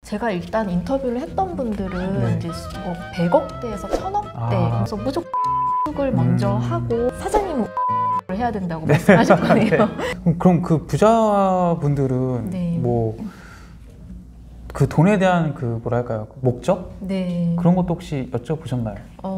제가 일단 인터뷰를 했던 분들은 네. 이제 100억대에서 1000억대 그래서 무조건 을 먼저 하고 사장님은 해야 된다고 말씀하셨거든요. 네. 그럼 그 부자분들은 네. 뭐 그 돈에 대한 그 뭐랄까요 목적? 네. 그런 것도 혹시 여쭤보셨나요?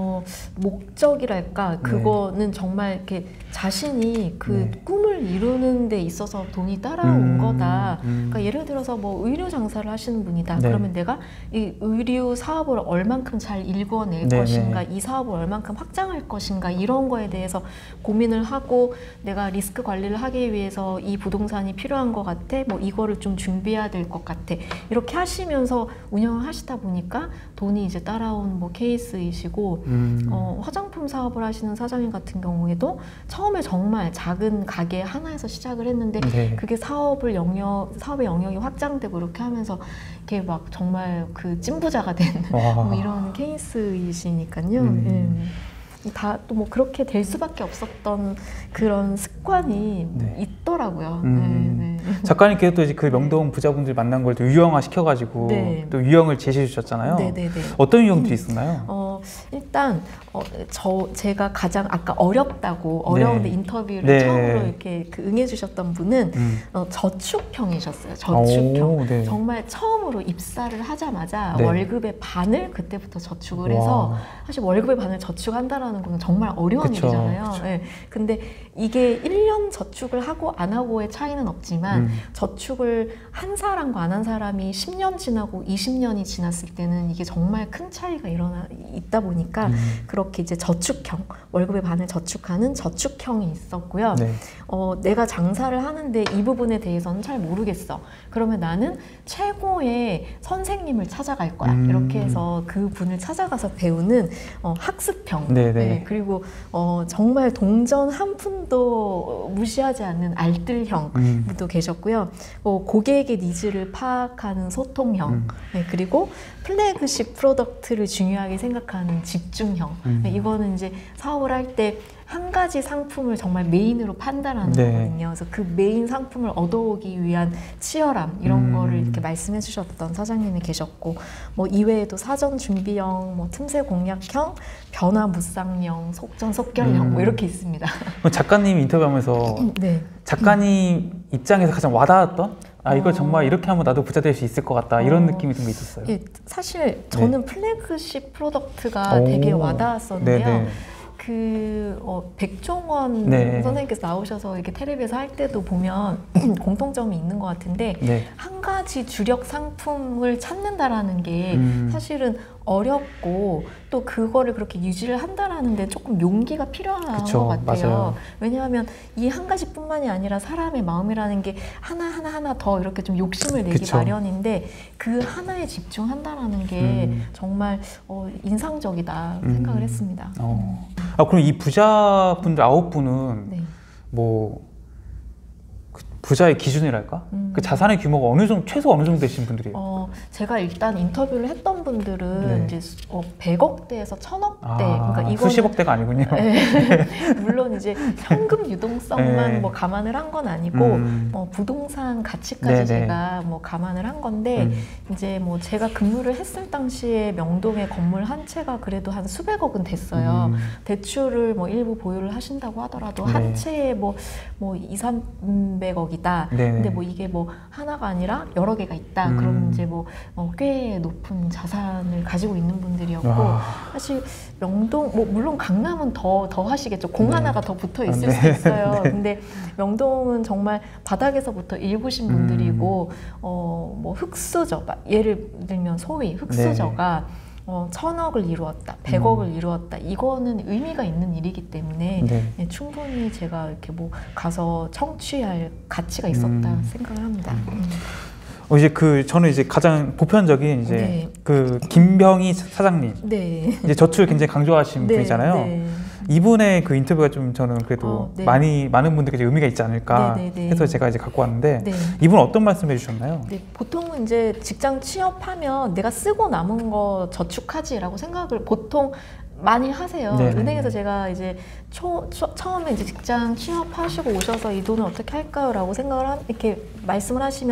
목적이랄까 그거는 정말 이렇게 자신이 그 네. 꿈을 이루는 데 있어서 돈이 따라온 거다. 그러니까 예를 들어서 뭐 의류 장사를 하시는 분이다. 네. 그러면 내가 이 의류 사업을 얼만큼 잘 일궈낼 네, 것인가, 네. 이 사업을 얼만큼 확장할 것인가 이런 거에 대해서 고민을 하고 내가 리스크 관리를 하기 위해서 이 부동산이 필요한 것 같아. 뭐 이거를 좀 준비해야 될 것 같아. 이렇게 하시면서 운영을 하시다 보니까 돈이 이제 따라온 뭐 케이스이시고 화장품 사업을 하시는 사장님 같은 경우에도 처음에 정말 작은 가게 하나에서 시작을 했는데 네. 그게 사업의 영역이 확장되고 이렇게 하면서 이렇게 막 정말 그 찐부자가 된 뭐 이런 케이스이시니까요. 다 또 뭐 그렇게 될 수밖에 없었던 그런 습관이 네. 있더라고요. 작가님께서 또 이제 그 명동 부자분들 만난 걸 또 유형화 시켜가지고 네. 또 유형을 제시해 주셨잖아요. 네네네. 어떤 유형들이 있었나요? 일단 제가 가장 아까 어려운데 네. 인터뷰를 네. 처음으로 이렇게 응해 주셨던 분은 저축형이셨어요. 저축형. 오, 네. 정말 처음으로 입사를 하자마자 네. 월급의 반을 그때부터 저축을 해서 사실 월급의 반을 저축한다라는 건 정말 어려운 그쵸, 일이잖아요. 그쵸. 네. 근데 이게 1년 저축을 하고 안 하고의 차이는 없지만 저축을 한 사람과 안 한 사람이 10년 지나고 20년이 지났을 때는 이게 정말 큰 차이가 있다 보니까 그렇게 이제 저축형, 월급의 반을 저축하는 저축형이 있었고요. 네. 내가 장사를 하는데 이 부분에 대해서는 잘 모르겠어. 그러면 나는 최고의 선생님을 찾아갈 거야. 이렇게 해서 그 분을 찾아가서 배우는 학습형. 네, 그리고 정말 동전 한 푼도 무시하지 않는 알뜰형도 계셨고요. 고객의 니즈를 파악하는 소통형. 네, 그리고 플래그십 프로덕트를 중요하게 생각하는 집중형. 네, 이거는 이제 사업을 할 때 한 가지 상품을 정말 메인으로 판단하는 거거든요. 그래서 그 메인 상품을 얻어오기 위한 치열함 이런 거를 이렇게 말씀해 주셨던 사장님이 계셨고 뭐 이외에도 사전 준비형, 뭐 틈새 공략형, 변화 무쌍형, 속전속결형 뭐 이렇게 있습니다. 작가님 인터뷰하면서 네. 작가님 입장에서 가장 와닿았던 이걸 정말 이렇게 하면 나도 부자 될 수 있을 것 같다 이런 느낌이 든 게 있었어요. 예, 사실 저는 플래그십 프로덕트가 되게 와닿았었는데요. 네네. 백종원 선생님께서 나오셔서 이렇게 텔레비에서 할 때도 보면 공통점이 있는 것 같은데 한 가지 주력 상품을 찾는다라는 게 사실은 어렵고 또 그거를 그렇게 유지를 한다라는 데 조금 용기가 필요한 것 같아요. 맞아요. 왜냐하면 이 한 가지뿐만이 아니라 사람의 마음이라는 게 하나 더 이렇게 좀 욕심을 내기 마련인데 그 하나에 집중한다라는 게 정말 인상적이다 생각을 했습니다. 그럼 이 부자분들 9분은 뭐 부자의 기준이랄까? 그 자산의 규모가 어느 정도, 최소 어느 정도 되신 분들이에요? 제가 일단 인터뷰를 했던 분들은 이제 100억대에서 1000억대. 그러니까 이거는 수십억대가 아니군요. 물론 이제 현금 유동성만 뭐 감안을 한 건 아니고 부동산 가치까지 제가 뭐 감안을 한 건데 이제 뭐 제가 근무를 했을 당시에 명동의 건물 한 채가 그래도 한 수백억은 됐어요. 대출을 뭐 일부 보유를 하신다고 하더라도 한 채에 뭐 200~300억이다. 근데 뭐 이게 뭐 하나가 아니라 여러 개가 있다. 그러면 이제 뭐 꽤 높은 자산을 가지고 있는 분들이었고 사실 명동 뭐 물론 강남은 더 하시겠죠. 공 하나가 더 붙어 있을 수 있어요. 근데 명동은 정말 바닥에서부터 일구신 분들이고 뭐 흑수저 예를 들면 소위 흑수저가 1000억을 이루었다, 100억을 이루었다. 이거는 의미가 있는 일이기 때문에 충분히 제가 이렇게 뭐 가서 청취할 가치가 있었다 생각을 합니다. 이제 저는 이제 가장 보편적인 이제 그 김병희 사장님, 이제 저축을 굉장히 강조하신 분이잖아요. 이분의 그 인터뷰가 좀 저는 그래도 많은 분들께 의미가 있지 않을까 해서 제가 이제 갖고 왔는데 이분은 어떤 말씀 해주셨나요? 보통은 이제 직장 취업하면 내가 쓰고 남은 거 저축하지라고 생각을 보통 많이 하세요. 은행에서 제가 이제 처음에 이제 직장 취업하시고 오셔서 이 돈을 어떻게 할까요? 라고 생각을 이렇게 말씀을 하시면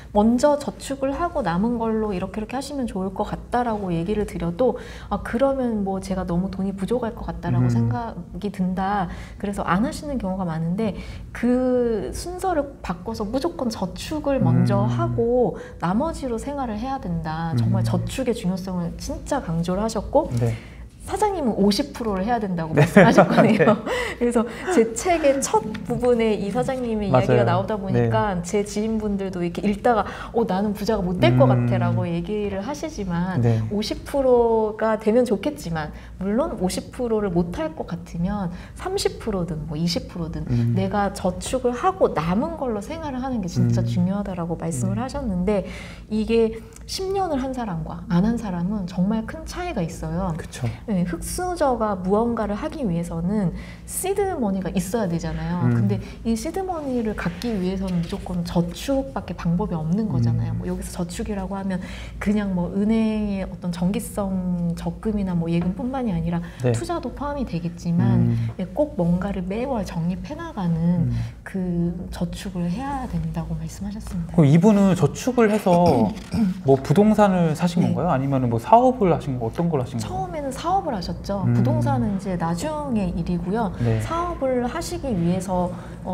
먼저 저축을 하고 남은 걸로 이렇게 하시면 좋을 것 같다라고 얘기를 드려도 그러면 뭐 제가 너무 돈이 부족할 것 같다라고 생각이 든다. 그래서 안 하시는 경우가 많은데 그 순서를 바꿔서 무조건 저축을 먼저 하고 나머지로 생활을 해야 된다. 정말 저축의 중요성을 진짜 강조를 하셨고 네. 사장님은 50%를 해야 된다고 말씀하셨거든요. 네. 그래서 제 책의 첫 부분에 이 사장님의 맞아요. 이야기가 나오다 보니까 네. 제 지인분들도 이렇게 읽다가 나는 부자가 못 될 것 같아 라고 얘기를 하시지만 네. 50%가 되면 좋겠지만 물론 50%를 못 할 것 같으면 30%든 뭐 20%든 내가 저축을 하고 남은 걸로 생활을 하는 게 진짜 중요하다라고 말씀을 하셨는데 이게 10년을 한 사람과 안 한 사람은 정말 큰 차이가 있어요. 그쵸. 네, 흑수저가 무언가를 하기 위해서는 시드머니가 있어야 되잖아요. 근데 이 시드머니를 갖기 위해서는 무조건 저축밖에 방법이 없는 거잖아요. 뭐 여기서 저축이라고 하면 그냥 뭐 은행의 어떤 정기성 적금이나 뭐 예금뿐만이 아니라 네. 투자도 포함이 되겠지만 꼭 뭔가를 매월 적립해 나가는 그 저축을 해야 된다고 말씀하셨습니다. 그럼 이분은 저축을 해서 뭐 부동산을 사신 네. 건가요? 아니면 뭐 사업을 하신 거 어떤 걸 하신 거예요? 처음에는 사업을 하셨죠. 부동산은 이제 나중의 일이고요. 네. 사업을 하시기 위해서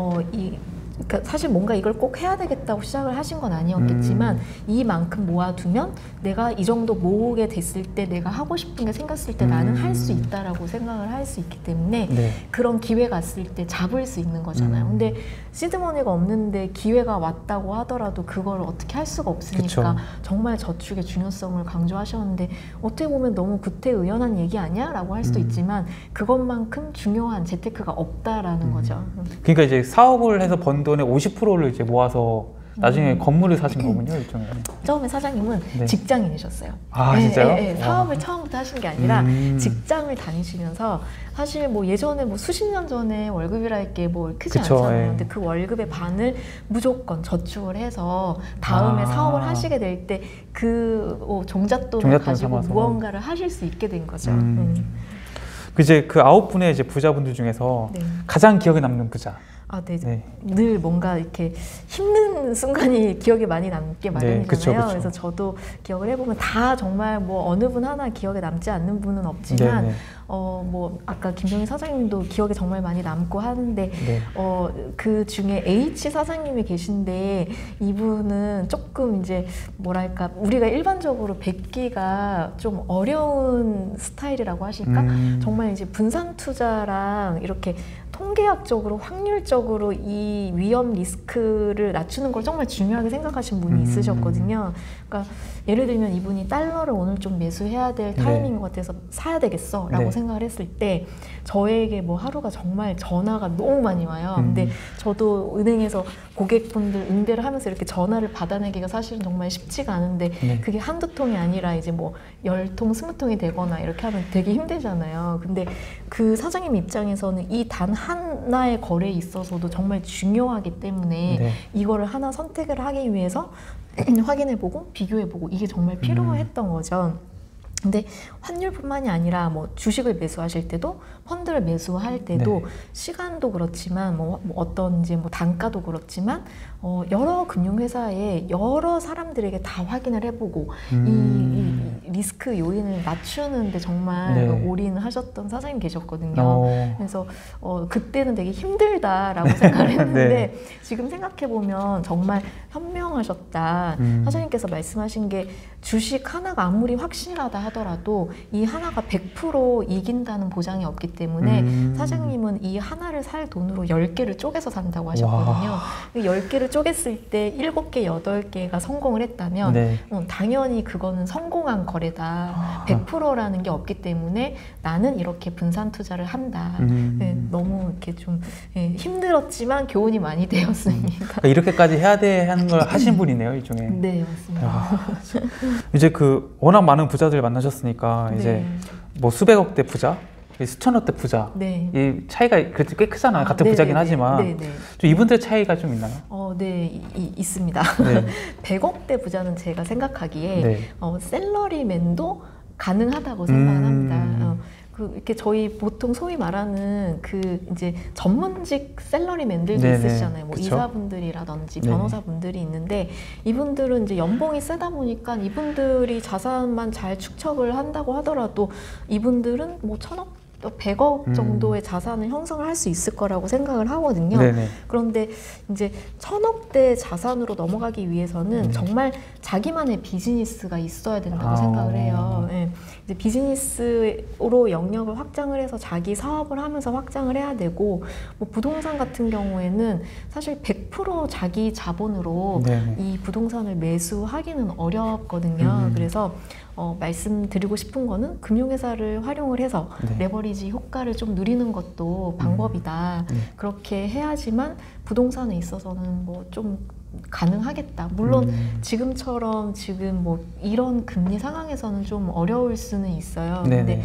그러니까 사실 뭔가 이걸 꼭 해야 되겠다고 시작을 하신 건 아니었겠지만 이만큼 모아두면 내가 이 정도 모으게 됐을 때 내가 하고 싶은 게 생겼을 때 나는 할 수 있다라고 생각을 할 수 있기 때문에 네. 그런 기회가 왔을 때 잡을 수 있는 거잖아요. 근데 시드머니가 없는데 기회가 왔다고 하더라도 그걸 어떻게 할 수가 없으니까 그쵸. 정말 저축의 중요성을 강조하셨는데 어떻게 보면 너무 구태의연한 얘기 아니야? 라고 할 수도 있지만 그것만큼 중요한 재테크가 없다라는 거죠. 그러니까 이제 사업을 해서 번 돈의 50%를 이제 모아서 나중에 건물을 사신 거군요, 일종의. 처음에 사장님은 네. 직장인이셨어요. 아, 진짜요? 네, 사업을 처음부터 하신 게 아니라 직장을 다니시면서 사실 뭐 예전에 뭐 수십 년 전에 월급이랄 게 뭐 크지 그쵸, 않잖아요. 근데 그 월급의 반을 무조건 저축을 해서 다음에 사업을 하시게 될 때 그 종잣돈을 가지고 삼아서. 무언가를 하실 수 있게 된 거죠. 이제 그 9분의 이제 부자분들 중에서 네. 가장 기억에 남는 부자. 네. 네. 늘 뭔가 이렇게 힘든 순간이 기억에 많이 남게 마련이잖아요. 네, 그쵸. 그래서 저도 기억을 해보면 다 정말 뭐 어느 분 하나 기억에 남지 않는 분은 없지만 뭐 아까 김병희 사장님도 기억에 정말 많이 남고 하는데 네. 그 중에 H 사장님이 계신데 이분은 조금 이제 뭐랄까 우리가 일반적으로 뵙기가 좀 어려운 스타일이라고 하실까? 정말 이제 분산 투자랑 이렇게 통계학적으로 확률적으로 이 위험 리스크를 낮추는 걸 정말 중요하게 생각하신 분이 있으셨거든요. 그러니까 예를 들면 이분이 달러를 오늘 좀 매수해야 될 타이밍인 것 같아서 사야 되겠어 라고 생각을 했을 때 저에게 뭐 하루가 정말 전화가 너무 많이 와요. 근데 저도 은행에서 고객분들 응대를 하면서 이렇게 전화를 받아내기가 사실은 정말 쉽지가 않은데 그게 한두 통이 아니라 이제 뭐 10통, 20통이 되거나 이렇게 하면 되게 힘들잖아요. 근데 그 사장님 입장에서는 이 단 하나의 거래에 있어서도 정말 중요하기 때문에 이거를 하나 선택을 하기 위해서 확인해보고 비교해보고 이게 정말 필요했던 거죠. 근데 환율뿐만이 아니라 뭐 주식을 매수하실 때도 펀드를 매수할 때도 시간도 그렇지만 뭐 어떤 이제 뭐 단가도 그렇지만 여러 금융회사에 여러 사람들에게 다 확인을 해보고 이 리스크 요인을 낮추는데 정말 올인하셨던 사장님 계셨거든요. 그래서 그때는 되게 힘들다라고 생각을 했는데 지금 생각해보면 정말 현명하셨다. 사장님께서 말씀하신 게 주식 하나가 아무리 확실하다 하더라도 이 하나가 100% 이긴다는 보장이 없기 때문에 사장님은 이 하나를 살 돈으로 10개를 쪼개서 산다고 하셨거든요. 10개를 쪼갰을 때 7개, 8개가 성공을 했다면 당연히 그거는 성공한 거래다. 100%라는 게 없기 때문에 나는 이렇게 분산 투자를 한다. 너무 이렇게 좀 힘들었지만 교훈이 많이 되었습니다. 그러니까 이렇게까지 해야 돼 하는 걸 하신 분이네요, 일종의. 네, 맞습니다. 이제 그 워낙 많은 부자들 만나셨으니까 이제 뭐 수백억대 부자, 수천억대 부자 이 차이가 그래도 꽤 크잖아요. 같은 부자긴 하지만 좀 이분들의 차이가 좀 있나요? 네, 있습니다. 100억대 부자는 제가 생각하기에 샐러리맨도 가능하다고 생각을 합니다. 이렇게 저희 보통 소위 말하는 이제 전문직 샐러리맨들도 네네. 있으시잖아요. 뭐 그쵸? 의사분들이라든지 네. 변호사분들이 있는데 이분들은 이제 연봉이 세다 보니까 이분들이 자산만 잘 축적을 한다고 하더라도 이분들은 뭐 1,000억? 또 100억 정도의 자산을 형성을 할 수 있을 거라고 생각을 하거든요. 네네. 그런데 이제 1,000억대 자산으로 넘어가기 위해서는 정말 자기만의 비즈니스가 있어야 된다고 생각을 해요. 네. 이제 비즈니스로 영역을 확장을 해서 자기 사업을 하면서 확장을 해야 되고, 뭐 부동산 같은 경우에는 사실 100% 자기 자본으로 네네. 이 부동산을 매수하기는 어렵거든요. 그래서 말씀드리고 싶은 거는 금융회사를 활용을 해서 네. 레버리지 효과를 좀 누리는 것도 방법이다. 그렇게 해야지만 부동산에 있어서는 뭐 좀 가능하겠다. 물론 지금처럼 지금 뭐 이런 금리 상황에서는 좀 어려울 수는 있어요. 근데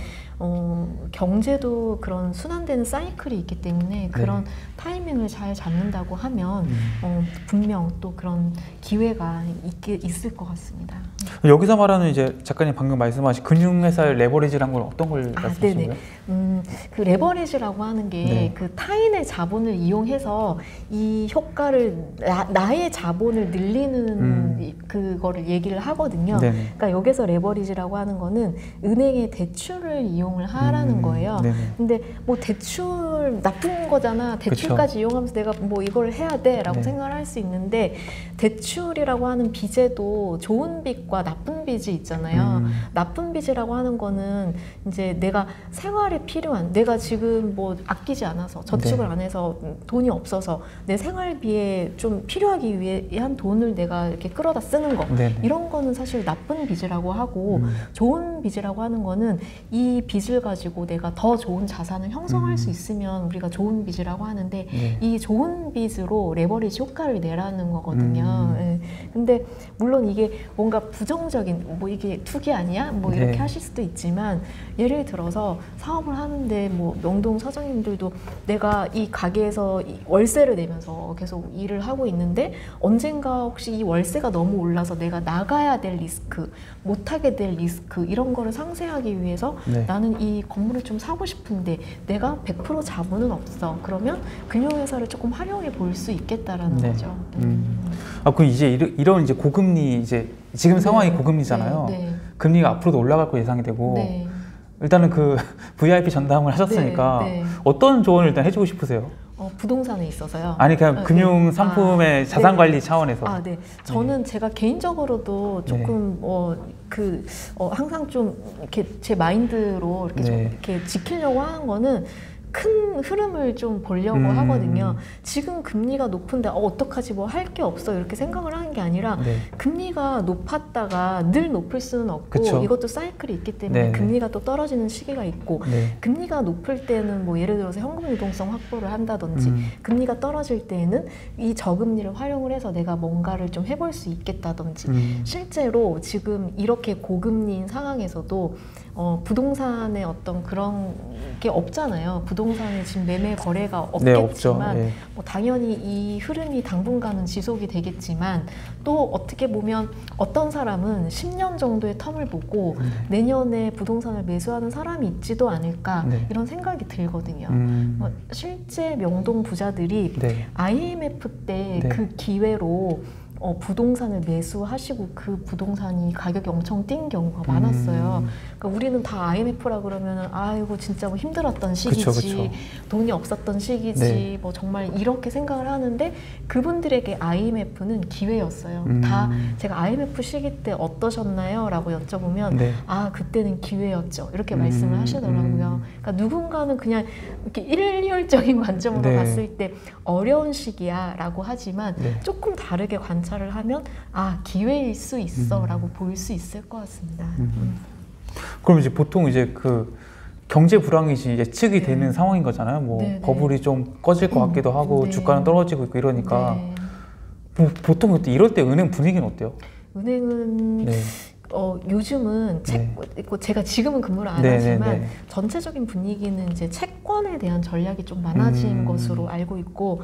경제도 그런 순환되는 사이클이 있기 때문에 그런 타이밍을 잘 잡는다고 하면 분명 또 그런 기회가 있을 것 같습니다. 여기서 말하는 이제 작가님 방금 말씀하신 금융회사의 레버리지란 건 어떤 걸 말씀하신 거예요? 그 레버리지라고 하는 게 그 타인의 자본을 이용해서 이 효과를 나의 자본을 늘리는 그거를 얘기를 하거든요. 그러니까 여기서 레버리지라고 하는 거는 은행의 대출을 이용을 하라는 거예요. 근데 뭐 대출 나쁜 거잖아. 대출까지 그쵸. 이용하면서 내가 뭐 이걸 해야 돼라고 생각을 할 수 있는데, 대출이라고 하는 빚에도 좋은 빚과 나쁜 빚이 있잖아요. 나쁜 빚이라고 하는 거는 이제 내가 생활에 필요한, 내가 지금 뭐 아끼지 않아서 저축을 안 해서 돈이 없어서 내 생활비에 좀 필요하기 위한 돈을 내가 이렇게 끌어다 쓰는 거, 이런 거는 사실 나쁜 빚이라고 하고, 좋은 빚이라고 하는 거는 이 빚을 가지고 내가 더 좋은 자산을 형성할 수 있으면 우리가 좋은 빚이라고 하는데, 이 좋은 빚으로 레버리지 효과를 내라는 거거든요. 근데 물론 이게 뭔가 부정적인, 뭐 이게 투기 아니야? 뭐 이렇게 하실 수도 있지만, 예를 들어서 사업을 하는데 뭐 명동 사장님들도 내가 이 가게에서 월세를 내면서 계속 일을 하고 있는데 언젠가 혹시 이 월세가 너무 올라서 내가 나가야 될 리스크, 못하게 될 리스크, 이런 거를 상쇄하기 위해서 나는 이 건물을 좀 사고 싶은데 내가 100% 자본은 없어. 그러면 금융회사를 조금 활용해 볼 수 있겠다라는 거죠. 아, 그럼 이제 이런 이제 고금리, 이제 지금 상황이 고금리잖아요. 금리가 앞으로도 올라갈 거 예상이 되고, 일단은 그 VIP 전담을 하셨으니까 어떤 조언을 일단 해주고 싶으세요? 부동산에 있어서요? 아니, 그냥 금융 상품의 자산 관리 차원에서. 저는 제가 개인적으로도 조금 항상 좀 이렇게 제 마인드로 이렇게 좀 이렇게 지키려고 하는 거는, 큰 흐름을 좀 보려고 하거든요. 지금 금리가 높은데 어떡하지, 뭐 할 게 없어, 이렇게 생각을 하는 게 아니라 금리가 높았다가 늘 높을 수는 없고, 이것도 사이클이 있기 때문에 금리가 또 떨어지는 시기가 있고, 금리가 높을 때는 뭐 예를 들어서 현금 유동성 확보를 한다든지, 금리가 떨어질 때는 이 저금리를 활용을 해서 내가 뭔가를 좀 해볼 수 있겠다든지, 실제로 지금 이렇게 고금리인 상황에서도 부동산에 어떤 그런 게 없잖아요. 부동산에 지금 매매 거래가 없겠지만, 뭐 당연히 이 흐름이 당분간은 지속이 되겠지만, 또 어떻게 보면 어떤 사람은 10년 정도의 텀을 보고 내년에 부동산을 매수하는 사람이 있지도 않을까, 이런 생각이 들거든요. 실제 명동 부자들이 IMF 때 그 기회로 부동산을 매수하시고 그 부동산이 가격이 엄청 뛴 경우가 많았어요. 그러니까 우리는 다 IMF라 그러면은 아이고 진짜 뭐 힘들었던 시기지, 돈이 없었던 시기지, 뭐 정말 이렇게 생각을 하는데, 그분들에게 IMF는 기회였어요. 다 제가 IMF 시기 때 어떠셨나요? 라고 여쭤보면 아, 그때는 기회였죠, 이렇게 말씀을 하시더라고요. 그러니까 누군가는 그냥 이렇게 일률적인 관점으로 봤을 때 어려운 시기야 라고 하지만, 조금 다르게 관찰을 하면 아, 기회일 수 있어 라고 볼 수 있을 것 같습니다. 그럼 이제 보통 이제 그 경제 불황이 예측이 되는 상황인 거잖아요. 뭐 버블이 좀 꺼질 것 같기도 하고, 주가는 떨어지고 있고 이러니까 보통 이럴 때 은행 분위기는 어때요? 은행은 요즘은 제가 지금은 근무를 안 하지만 전체적인 분위기는 이제 채권에 대한 전략이 좀 많아진 것으로 알고 있고,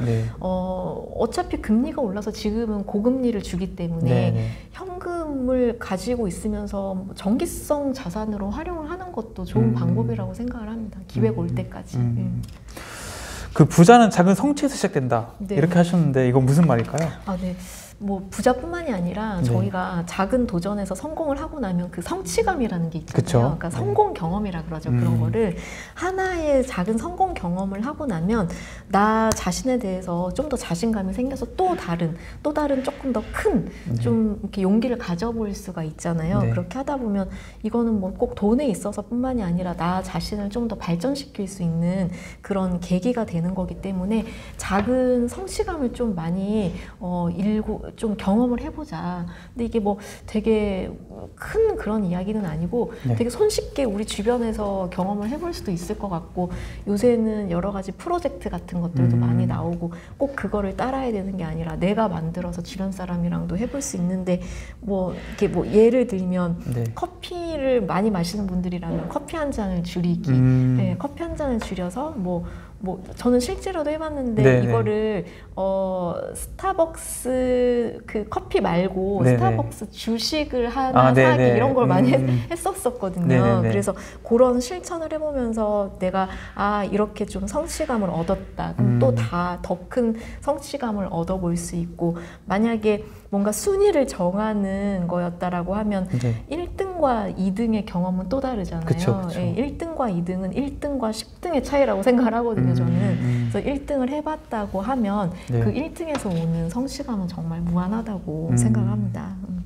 어차피 금리가 올라서 지금은 고금리를 주기 때문에 현금을 가지고 있으면서 정기성 자산으로 활용을 하는 것도 좋은 방법이라고 생각을 합니다. 기회가 올 때까지. 그 부자는 작은 성취에서 시작된다. 네. 이렇게 하셨는데 이건 무슨 말일까요? 아, 네. 뭐 부자뿐만이 아니라 저희가 작은 도전에서 성공을 하고 나면 그 성취감이라는 게 있잖아요. 그쵸? 그러니까 성공 경험이라 그러죠. 그런 거를 하나의 작은 성공 경험을 하고 나면 나 자신에 대해서 좀 더 자신감이 생겨서 또 다른 조금 더 큰 좀 이렇게 용기를 가져볼 수가 있잖아요. 네. 그렇게 하다 보면 이거는 뭐 꼭 돈에 있어서뿐만이 아니라 나 자신을 좀 더 발전시킬 수 있는 그런 계기가 되는 거기 때문에 작은 성취감을 좀 많이 좀 경험을 해보자. 근데 이게 뭐 되게 큰 그런 이야기는 아니고 네. 되게 손쉽게 우리 주변에서 경험을 해볼 수도 있을 것 같고 요새는 여러 가지 프로젝트 같은 것들도 많이 나오고 꼭 그거를 따라야 되는 게 아니라 내가 만들어서 주변 사람이랑도 해볼 수 있는데 뭐 이렇게 뭐 예를 들면 네. 커피를 많이 마시는 분들이라면 커피 한 잔을 줄이기, 네, 커피 한 잔을 줄여서 뭐 저는 실제로도 해봤는데 네네. 이거를 스타벅스 그 커피 말고 네네. 스타벅스 주식을 하나 사기 네네. 이런 걸 많이 했었었거든요. 네네네. 그래서 그런 실천을 해보면서 내가 이렇게 좀 성취감을 얻었다. 그럼 또 더 큰 성취감을 얻어볼 수 있고 만약에 뭔가 순위를 정하는 거였다라고 하면 네. 1등과 2등의 경험은 또 다르잖아요. 그쵸, 그쵸. 예, 1등과 2등은 1등과 10등의 차이라고 생각을 하거든요. 저는. 그래서 1등을 해봤다고 하면 네. 그 1등에서 오는 성취감은 정말 무한하다고 생각을 합니다.